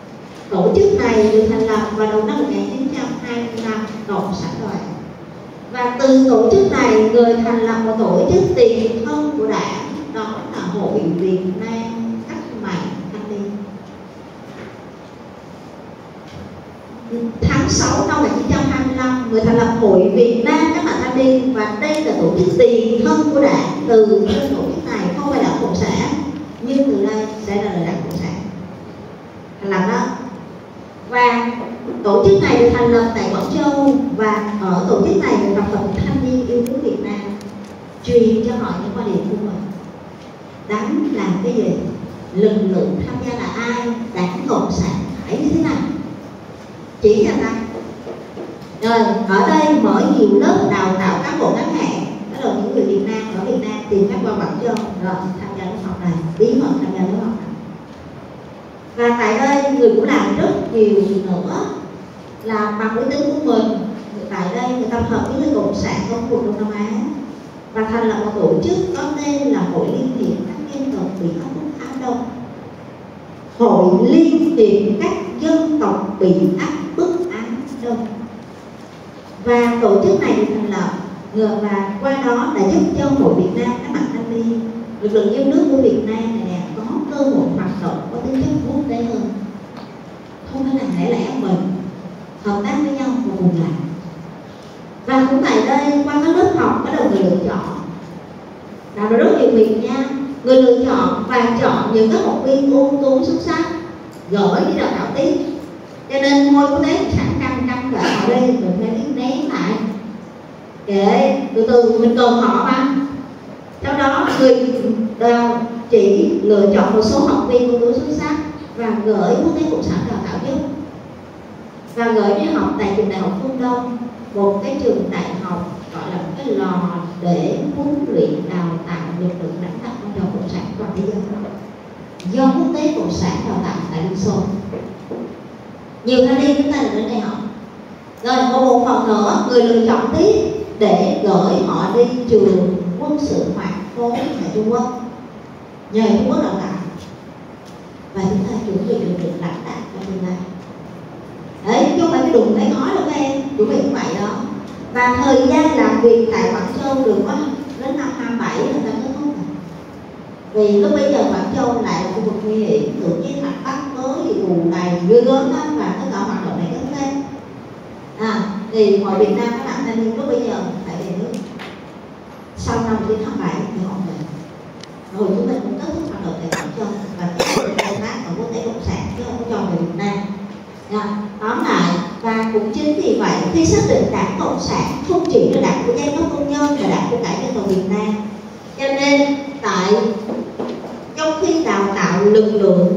Speaker 1: Tổ chức này được thành lập vào đầu năm một nghìn chín trăm hai mươi lăm, Cộng sản Đoàn. Và từ tổ chức này, người thành lập một tổ chức tiền thân của đảng, đó là Hội Việt Nam Cách mạng Thanh niên. Tháng sáu năm một nghìn chín trăm hai mươi lăm, người thành lập Hội Việt Nam Cách mạng Thanh niên, và đây là tổ chức tiền thân của đảng. Từ trên tổ chức này không phải đảng Cộng sản, nhưng từ đây sẽ là đảng Cộng sản thành lập đó. Và tổ chức này được thành lập tại Quảng Châu, và ở tổ chức này được tập hợp thanh niên yêu nước Việt Nam, truyền cho họ những quan điểm của mình. Đảng làm cái gì, lực lượng tham gia là ai, đảng Cộng sản phải như thế nào, chỉ cho ta. Rồi ở đây mở nhiều lớp đào tạo cán bộ ngắn hạn, đó là những người Việt Nam ở Việt Nam tìm cách qua Quảng Châu rồi tham gia lớp học này, bí mật tham gia lớp học này. Và tại đây người cũng làm rất nhiều nữa, là bằng cái tính của mình. Tại đây người tập hợp với người Cộng sản ở khu vực Đông Nam Á và thành lập một tổ chức có tên là Hội Liên hiệp các dân tộc bị áp bức Á Đông. Hội Liên hiệp các dân tộc bị áp bức Á Đông. Và tổ chức này được thành lập và qua đó đã giúp cho Hội Việt Nam Cách mạng Thanh niên, lực lượng yêu nước của Việt Nam này nè, có cơ hội hoạt động có tính chất quốc tế hơn, không phải là lẻ lẻ mình, hợp tác với nhau và cùng làm. Và cũng tại đây qua các lớp học bắt đầu người lựa chọn, làm được rất nhiều việc nha. Người lựa chọn và chọn những các học viên ưu tú xuất sắc, gửi đi đào tạo tiếp. Cho nên ngôi quốc tế Cộng sản căng căng đợi họ đi, mình phải biết nén lại, để từ từ mình cần họ mà. Sau đó người đào chỉ lựa chọn một số học viên ưu tú xuất sắc và gửi quốc tế Cộng sản đào tạo giúp, và gửi đi học tại trường Đại học Phương Đông, một cái trường đại học gọi là một cái lò để huấn luyện đào tạo lực lượng lãnh đạo phong trào Cộng sản toàn thế giới, do quốc tế Cộng sản đào tạo tại Liên Xô. Nhiều thanh niên chúng ta đến đây học. Rồi một bộ phận nữa người lựa chọn tiếp để gửi họ đi trường quân sự Hoàng Phố tại Trung Quốc, nhờ Trung Quốc đào tạo, và chúng ta chuẩn bị lực lượng lãnh đạo trong tương lai. Đấy, chứ không phải cái đụng cái nói đâu các em, chuẩn bị cũng vậy đó. Và thời gian làm việc tại Quảng Châu được có đến năm hai mươi bảy là ta kết thúc rồi. Vì lúc bây giờ Quảng Châu lại là khu vực nguy hiểm, tự nhiên mặt Bắc mới thì bù đầy ghê gớm lắm, và tất cả hoạt động này kết thúc hết. À, thì Hội Việt Nam các bạn thanh niên lúc bây giờ phải về nước. Sau năm một nghìn chín trăm hai mươi bảy thì họ về. Rồi chúng mình cũng kết thúc hoạt động tại Quảng Châu và tiếp tục khai thác ở quốc tế Cộng sản, chứ không có cho về Việt Nam. À, tóm lại, và cũng chính vì vậy khi xác định đảng Cộng sản không chỉ là đảng của giai cấp công nhân mà đảng của cả dân tộc Việt Nam, cho nên tại trong khi đào tạo lực lượng,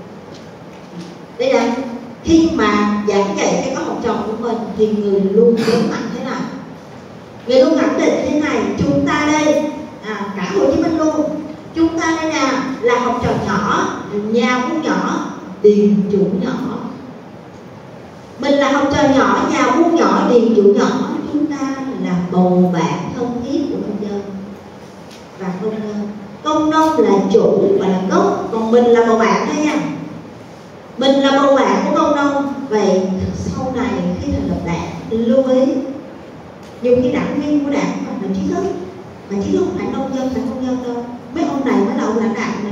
Speaker 1: đây là khi mà giảng dạy cho các học trò của mình thì người luôn nhấn mạnh thế nào, người luôn khẳng định thế này: chúng ta đây, à, cả Hồ Chí Minh luôn, chúng ta đây nè là học trò nhỏ, nhà vua nhỏ, tiền chủ nhỏ. Mình là học trò nhỏ, nhà vua nhỏ, điền chủ nhỏ. Chúng ta là bầu bạn thân thiết của nông dân và công nông. Công nông là chủ và là gốc, còn mình là bầu bạn thôi nha. Mình là bầu bạn của công nông. Vậy sau này khi thành lập đảng, lưu ý, nhiều khi đảng viên của đảng là trí thức, mà trí thức không phải nông dân, phải công dân đâu. Mấy ông này mới là ông lãnh đạo nè.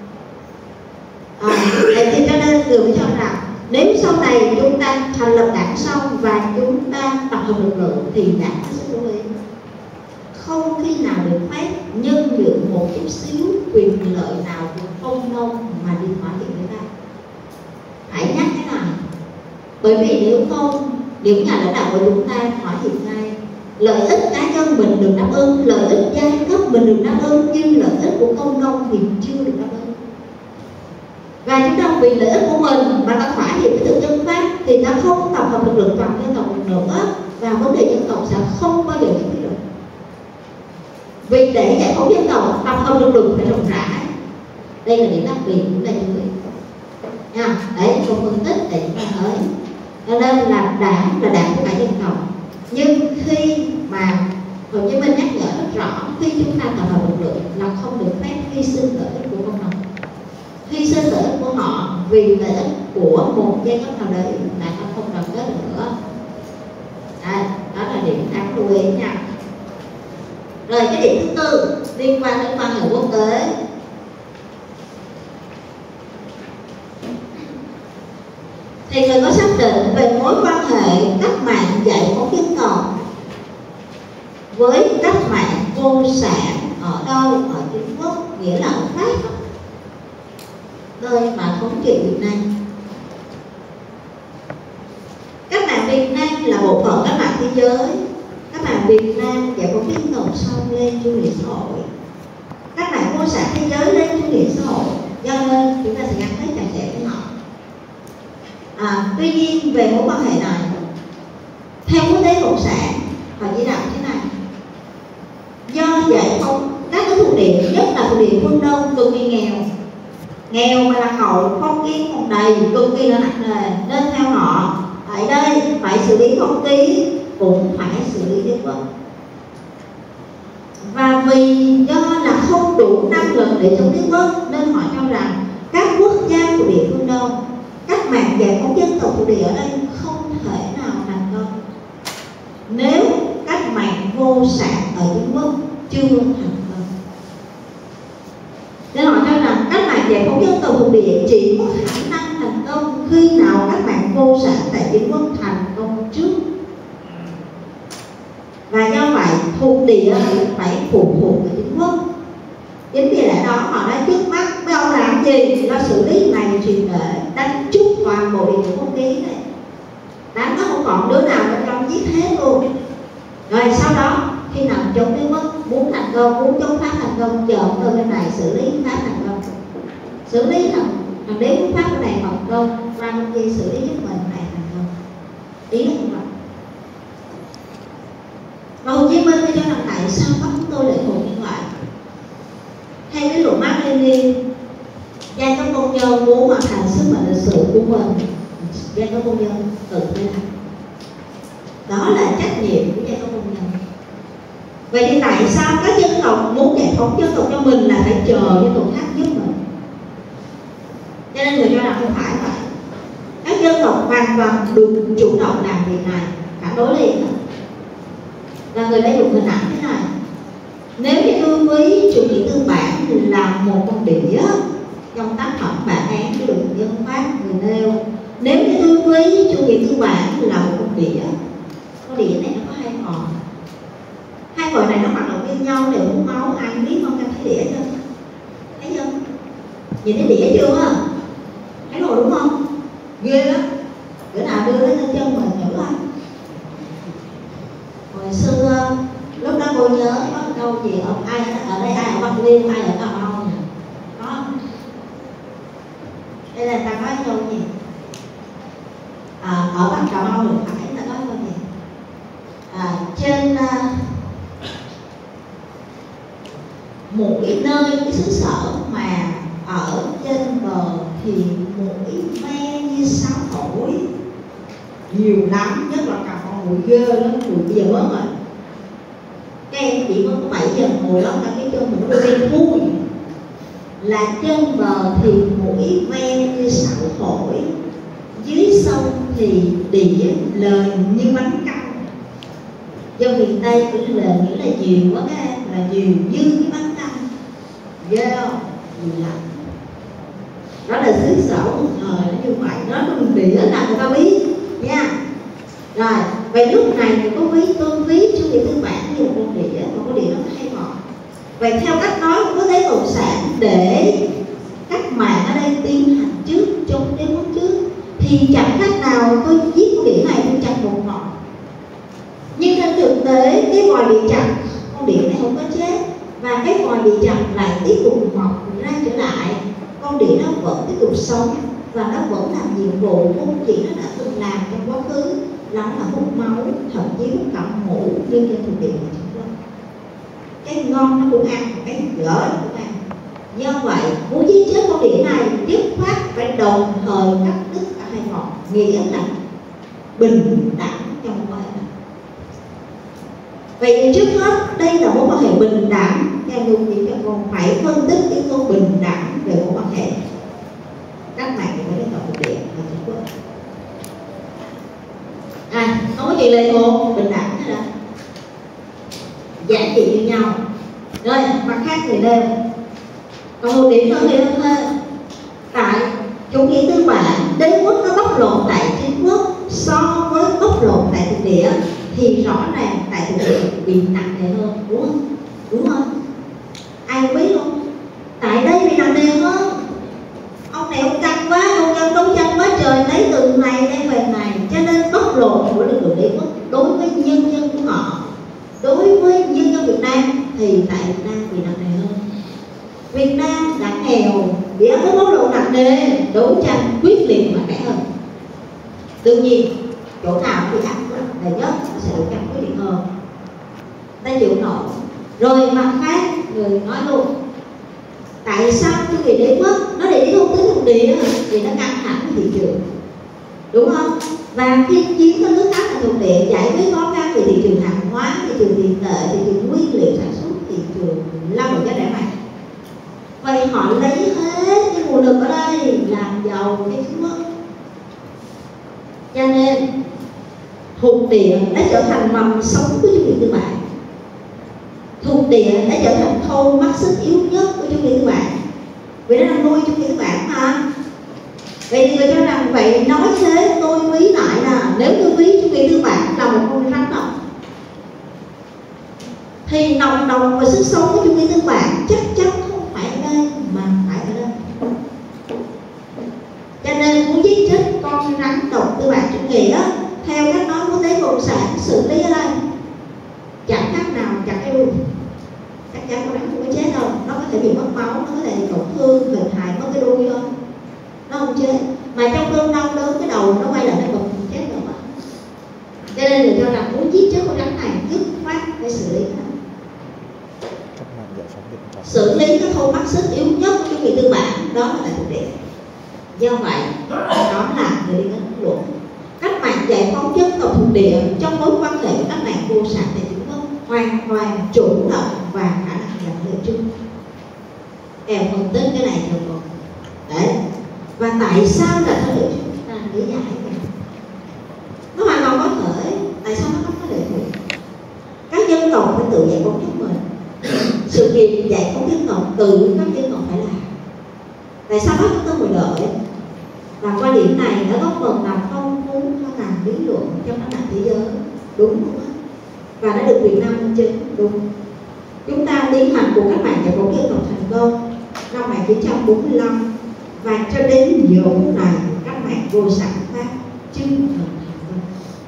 Speaker 1: À, thì cho nên người mới cho rằng nếu sau này chúng ta thành lập đảng xong và chúng ta tập hợp lực lượng thì đảng sẽ lưu ý không khi nào được phép nhân nhượng một chút xíu quyền lợi nào của công nông mà đi thỏa hiệp với ta. Hãy nhắc cái này, bởi vì nếu không, những nhà lãnh đạo của chúng ta thỏa hiệp ngay, lợi ích cá nhân mình được đáp ứng, lợi ích giai cấp mình được đáp ứng, nhưng lợi ích của công nông thì chưa được đáp ứng. Và chúng ta vì lợi ích của mình mà ta thỏa hiệp với thực dân Pháp thì ta không tập hợp lực lượng toàn dân tộc nữa, và vấn đề dân tộc sẽ không bao giờ giải quyết được. Vì để giải phóng dân tộc, tập hợp lực lượng phải rộng rãi. Đây là điểm đặc biệt của đây chúng mình nha. Đấy, một phân tích để chúng ta thấy. Cho nên là đảng là đảng của cả dân tộc. Nhưng khi mà Hồ Chí Minh nhắc nhở rất rõ, khi chúng ta tập hợp lực lượng là không được phép hy sinh lợi ích của công nông, hy sinh lợi ích của họ vì lợi ích của một giai cấp nào đấy, là ta không đoàn kết nữa. À, đó là điểm đáng lưu ý nha. Rồi cái điểm thứ tư liên quan đến quan hệ quốc tế. Thì người có xác định về mối quan hệ cách mạng giải phóng dân tộc với cách mạng vô sản ở đâu? Ở Trung Quốc, nghĩa là ở Pháp, nơi mà thống trị Việt Nam. Cách mạng Việt Nam là bộ phận cách mạng thế giới. Cách mạng Việt Nam giải phóng dân tộc xong lên chủ nghĩa xã hội. Cách mạng vô sản thế giới lên chủ nghĩa xã hội. Do nên chúng ta sẽ gắn kết chặt chẽ với họ. À, tuy nhiên về mối quan hệ này, theo quốc tế cộng sản, họ chỉ đạo thế này: do giải phóng các cái thuộc địa, nhất là thuộc địa phương Đông cực kỳ nghèo, nghèo mà lạc hậu, phong kiến còn đầy, cực kỳ là nặng nề, nên theo họ tại đây phải xử lý không khí, cũng phải xử lý dân vận. Và vì do là không đủ năng lực để chống Đức Quốc, nên họ cho rằng các quốc gia của địa phương Đông, cách mạng giải phóng dân tộc thuộc địa ở đây không thể nào thành công nếu cách mạng vô sản ở Trung Quốc chưa thành công. Nên họ cho rằng cách mạng giải phóng dân tộc thuộc địa chỉ có khả năng thành công khi nào cách mạng vô sản tại Trung Quốc thành công trước. Và do vậy thuộc địa phải phụ thuộc vào Trung Quốc. Chính vì lẽ đó họ nói trước mắt mấy ông làm gì lo xử lý này truyền để đánh trút toàn bộ địa phương không khí này, đánh nó không còn đứa nào bên trong, giết hết luôn. Rồi sau đó khi nào chống Trung Quốc muốn thành công, muốn chống Pháp thành công, chờ tôi bên này xử lý Pháp thành công, xử lý thằng thằng đế quốc Pháp bên này thành công, qua bên kia xử lý giúp mình này thành công. Ý là như vậy. Và Hồ Chí Minh cho rằng tại sao bắt chúng tôi lệ thuộc như vậy? Theo cái luận Mác Lênin, giai cấp công nhân muốn hoàn thành sứ mệnh lịch sử của mình, giai cấp công nhân tự thế thành. Đó là trách nhiệm của giai cấp công nhân. Vậy thì tại sao các dân tộc muốn giải phóng dân tộc cho mình là phải chờ dân tộc khác giúp mình? Cho nên người cho rằng không phải vậy. Các dân tộc hoàn toàn được chủ động làm việc này, phản đối liền. Và người đã dùng hình ảnh thế này: nếu như tôi với chủ nghĩa tư bản là một con đĩa trong tác phẩm bản án của được dân Pháp người nêu, nếu như tôi với chủ nghĩa tư bản là một con đĩa, con đĩa này nó có hai ngòi, hai ngòi này nó hoạt động với nhau để hút máu, ai biết không? Em thấy đĩa chưa? Thấy chưa? Nhìn thấy đĩa chưa? Thấy rồi đúng không? Ghê lắm. Bữa nào đưa lên chân mình nhớ không? Hồi xưa lúc đó cô nhớ có câu gì ông ai ở đây, ai ở Bắc Liên, ai ở Cà Mau nhỉ? Đó. Đây là ta nói câu gì? À, ở Bắc Cà Mau được phải ta nói câu gì? À, trên uh, một cái nơi, cái xứ sở mà ở trên bờ thì mũi me như sáo thổi nhiều lắm, nhất là Cà Mau mũi ghê lắm, mũi bây giờ bớt rồi. Các em chỉ có bảy giờ ngồi lắm cả cái chân mình nó đen thui, là trên bờ thì mũi me như sáo thổi, dưới sông thì đĩa lời như bánh căn. Do miền Tây của lời nghĩa là nhiều quá các em, là nhiều như cái bánh căn, ghê không? Nhiều lắm. Đó là xứ sở một thời nó như vậy, nó đừng đĩa là người ta biết nha. Rồi, vậy lúc này thì có ví tôi ví cho người tư bản như một con đĩa, mà con đĩa nó có hai ngọn. Vậy theo cách nói của quốc tế cộng sản, để cách mạng ở đây tiến hành trước, chống đế quốc trước, thì chẳng cách nào tôi giết con đĩa này tôi chặt một ngọn. Nhưng trên thực tế cái vòi bị chặt, con đĩa này không có chết, và cái vòi bị chặt lại tiếp tục mọc ra trở lại, con đĩa nó vẫn tiếp tục sống và nó vẫn làm nhiệm vụ không chỉ nó đã từng làm trong quá khứ, đó là hút máu, thậm chí hút cả mũ như trên thực địa của chúng tôi. Cái ngon nó cũng ăn, cái gỡ nó cũng ăn. Do vậy muốn giết chết con đĩa này dứt khoát phải đồng thời cắt đứt cả hai ngọn, nghĩa là bình đẳng trong quan hệ. Vậy thì trước hết đây là mối quan hệ bình đẳng, theo dùng gì cho con phải phân tích cái câu bình đẳng về mối quan hệ cách mạng với dân tộc thuộc địa ở Trung Quốc. À, không có chuyện lệ thuộc bình đẳng hay là giản dị như nhau. Rồi mặt khác người nêu còn một điểm nữa người nêu hơn, tại chủ nghĩa tư bản đế quốc nó bóc lột tại chính quốc so với bóc lột tại thực địa thì rõ ràng tại thực địa bị nặng nề hơn, đúng không? Đúng không? Ai biết không? Tại đây bị nặng nề hơn. Ông này ông căng quá, ông dân đấu tranh quá trời, lấy từ này đem về này, cho nên bóc lột của lực lượng đế quốc đối với nhân dân của họ, đối với nhân dân Việt Nam thì tại Việt Nam bị nặng nề hơn. Việt Nam đã nghèo, bị áp bóc lột nặng nề, đấu tranh quyết liệt mạnh mẽ hơn. Tự nhiên chỗ nào bị áp nề nhất nó sẽ đấu tranh quyết liệt hơn, ta chịu nổi. Rồi mặt khác người nói luôn, tại sao chu kỳ đế quốc nó để đi không tới thực địa thì nó căng thẳng với thị trường, đúng không? Và khi chiến các nước khác là thuộc địa giải quyết khó khăn về thị trường hàng hóa, thị trường tiền tệ, thị trường nguyên liệu sản xuất, thị trường lao động giá rẻ mạt, vậy họ lấy hết cái nguồn lực ở đây làm giàu cái chính quốc. Cho nên thuộc địa đã trở thành mầm sống của chủ nghĩa tư bản. Thuộc địa đã trở thành khâu mắt xích yếu nhất của chủ nghĩa tư bản, vì nó đang nuôi chủ nghĩa tư bản mà. Vậy thì người cho rằng vậy nói thế tôi ví lại là nếu tôi ví chủ nghĩa tư bản là một con rắn độc thì nồng độc và sức sống của chủ nghĩa tư bản chắc chắn không phải ở đây mà phải ở đây. Cho nên muốn giết chết con rắn độc tư bản chủ nghĩa theo cách nói quốc tế cộng sản xử lý ở đây chẳng khác nào chặt cái đuôi. Chắc chắn con rắn không có chết đâu, nó có thể bị mất máu, nó có thể bị tổn thương, hình hại mất cái đuôi thôi, nó không chết. Mà trong cơn đau đớn cái đầu nó quay lại nó còn chết đâu mà. Cho nên người cho rằng muốn giết chết con rắn này dứt khoát phải xử lý nó. Xử lý cái khâu mắt xích yếu nhất của chủ nghĩa tư bản đó là thực địa. Do vậy đó là người đi đến luận cách mạng giải phóng dân tộc thuộc địa trong mối quan hệ cách mạng vô sản tại Trung Quốc hoàn toàn chủ động và khả năng nhận lợi chung. Em phân tích cái này được không? Đấy. Và tại sao là có lợi chung? Ta lý giải này. Nó hoàn toàn có thể. Tại sao nó không có lợi chung? Các dân tộc phải tự giải phóng chúng mình. Sự nghiệp giải phóng dân tộc tự các dân tộc phải làm. Tại sao bác chúng tôi đợi? Và quan điểm này đã góp phần làm phong phú cho ngành lý luận trong các ngành thế giới, đúng không? Và đã được Việt Nam minh chứng, đúng. Chúng ta tiến hành cuộc cách mạng giải phóng dân tộc thành công năm một nghìn chín trăm bốn mươi lăm và cho đến giờ phút này cách mạng vô sản Pháp chưa thành công.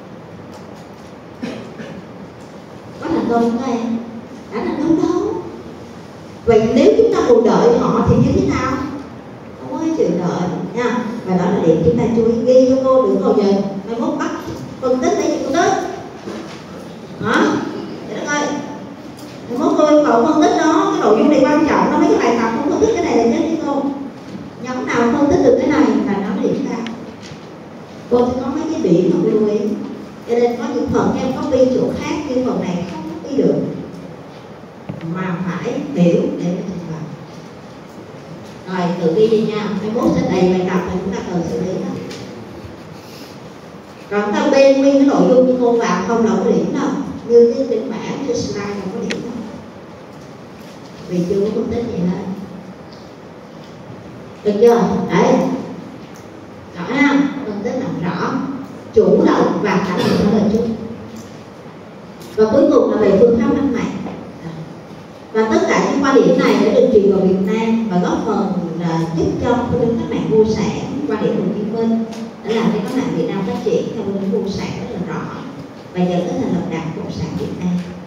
Speaker 1: Có thành công không các em? Đã thành công đâu. Vậy nếu chúng ta còn đợi họ thì như thế nào? Không có chịu đợi nha. Và đó là điểm chúng ta chú ý ghi cho cô, đừng bao giờ mai mốt bắt phân tích lấy gì phân tích hả? Để đất ơi, mai mốt cô yêu cầu phân tích đó, cái nội dung này quan trọng, nó mấy cái bài tập không phân tích cái này là chết đi cô. Nhóm nào phân tích được cái này là nó điểm ra. Cô sẽ có mấy cái điểm mà lưu ý. Cho nên có những phần em có ghi chỗ khác, nhưng phần này không ghi được mà phải hiểu để mà thực hành. Rồi tự ghi đi nha, mai mốt sẽ đầy bài tập thì chúng ta cần xử lý đó. Còn ta bên nguyên cái nội dung như cô vào không đâu có điểm đâu, như cái kịch bản cái slide không có điểm đâu, vì chưa có phân tích gì hết. Được chưa? Đấy, rõ ha, phân tích làm rõ chủ động và khả năng trả lời chung. Và cuối cùng là về phương pháp cách mạng. Và tất cả những quan điểm này đã được truyền vào Việt Nam và góp phần là giúp cho phương hướng cách mạng vô sản, quan điểm Hồ Chí Minh đã làm cho cách mạng Việt Nam phát triển theo phương hướng vô sản rất là rõ và dẫn đến thành lập Đảng Cộng sản Việt Nam.